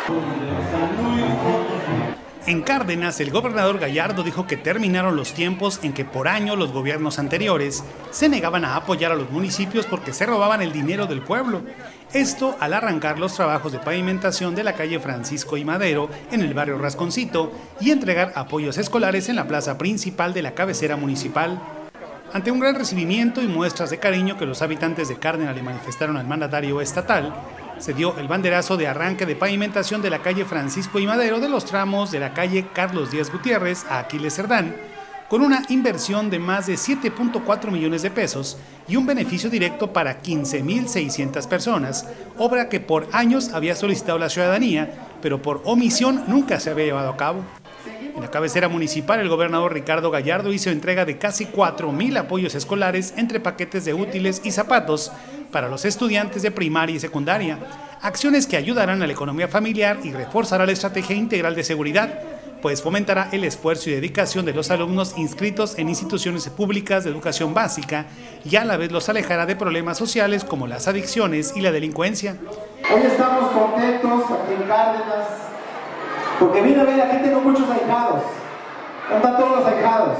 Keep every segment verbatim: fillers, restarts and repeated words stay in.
En Cárdenas, el gobernador Gallardo dijo que terminaron los tiempos en que por año los gobiernos anteriores se negaban a apoyar a los municipios porque se robaban el dinero del pueblo. Esto al arrancar los trabajos de pavimentación de la calle Francisco y Madero en el barrio Rasconcito y entregar apoyos escolares en la plaza principal de la cabecera municipal. Ante un gran recibimiento y muestras de cariño que los habitantes de Cárdenas le manifestaron al mandatario estatal, se dio el banderazo de arranque de pavimentación de la calle Francisco y Madero de los tramos de la calle Carlos Díaz Gutiérrez a Aquiles Cerdán, con una inversión de más de siete punto cuatro millones de pesos y un beneficio directo para quince mil seiscientas personas, obra que por años había solicitado la ciudadanía, pero por omisión nunca se había llevado a cabo. En la cabecera municipal, el gobernador Ricardo Gallardo hizo entrega de casi cuatro mil apoyos escolares entre paquetes de útiles y zapatos para los estudiantes de primaria y secundaria, acciones que ayudarán a la economía familiar y reforzará la estrategia integral de seguridad, pues fomentará el esfuerzo y dedicación de los alumnos inscritos en instituciones públicas de educación básica y a la vez los alejará de problemas sociales como las adicciones y la delincuencia. Hoy estamos contentos aquí en Cárdenas, porque mira, mira, aquí tengo muchos ahijados. ¿Dónde están todos los ahijados?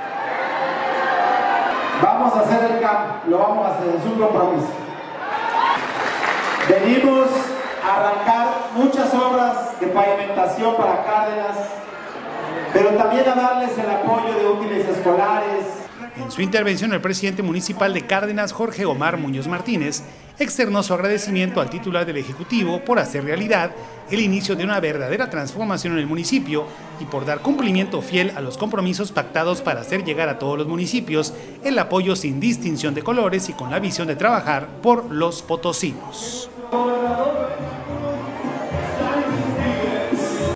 Vamos a hacer el campo, lo vamos a hacer, es un compromiso. Venimos a arrancar muchas obras de pavimentación para Cárdenas, pero también a darles el apoyo de útiles escolares. En su intervención, el presidente municipal de Cárdenas, Jorge Omar Muñoz Martínez, externó su agradecimiento al titular del Ejecutivo por hacer realidad el inicio de una verdadera transformación en el municipio y por dar cumplimiento fiel a los compromisos pactados para hacer llegar a todos los municipios el apoyo sin distinción de colores y con la visión de trabajar por los potosinos.